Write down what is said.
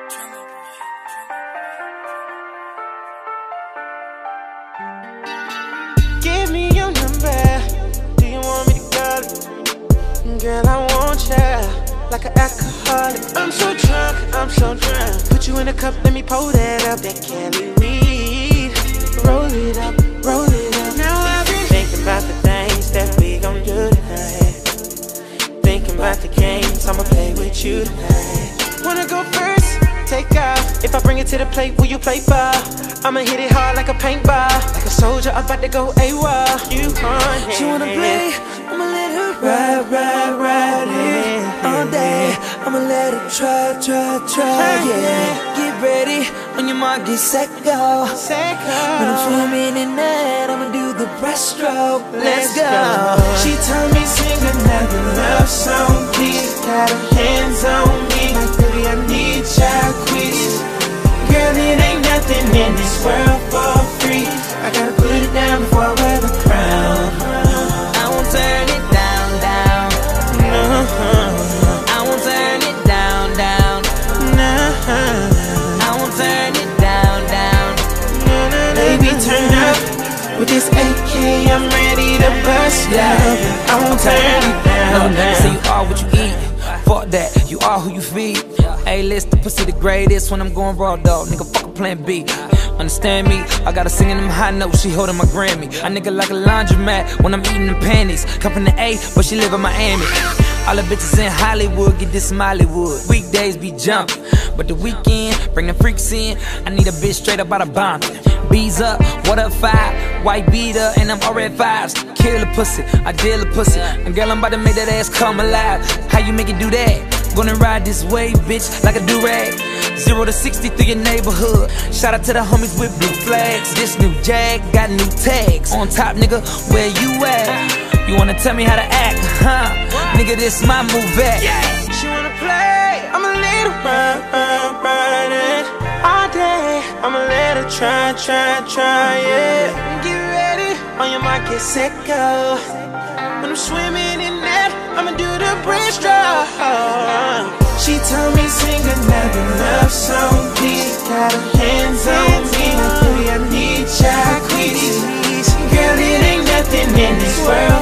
Give me your number. Do you want me to call it? Girl, I want ya like an alcoholic. I'm so drunk, I'm so drunk. Put you in a cup, let me pour that up. That Cali weed. Roll it up, roll it up. Now I've been thinking about the things that we gon' do tonight. Thinking about the games I'ma play with you tonight. Wanna go first? Take off. If I bring it to the plate, will you play ball? I'ma hit it hard like a paintball, like a soldier about to go AWOL. You want it? She wanna play? I'ma let her ride it all day. I'ma let her try, yeah. Get ready, on your mark, get set, go. When I'm swimming in that, I'ma do the breaststroke. Let's go. She told me sing another love song, please. Got her hands on me, like baby I need child quiz. Girl, it ain't nothing in this world for free. I gotta put it down before I wear the crown. I won't turn it down. I won't turn it down. I won't turn it down. Baby, turn up with this AK. I'm ready to bust down. I won't turn it down. Say you are what you eat. Fuck that, you are who you feed. A-list, the pussy the greatest when I'm going raw, dog. Nigga, fuck a plan B. Understand me? I gotta sing in them high notes, she holding my Grammy. A nigga like a laundromat when I'm eating them panties. Cupping the A, but she live in Miami. All the bitches in Hollywood, get this Mollywood. Weekdays be jumping, but the weekend, bring the freaks in. I need a bitch straight up out of Bombay. B's up, what up 5? White beater, and I'm already 5s. Kill a pussy, I deal a pussy. And girl, I'm about to make that ass come alive. How you make it do that? Gonna ride this wave, bitch, like a do-rag. 0 to 60 through your neighborhood. Shout out to the homies with blue flags. This new Jag got new tags. On top, nigga, where you at? You wanna tell me how to act, huh? Nigga, this my move at. She wanna play, I'ma let her ride it all day. I'ma let her try, yeah. Get ready, on your mark, get set, go. When I'm swimming in that, I'ma do the breaststroke. She told me sing another love song, please. Got her hands on me, like baby I need child quiz. Girl, it ain't nothing in this world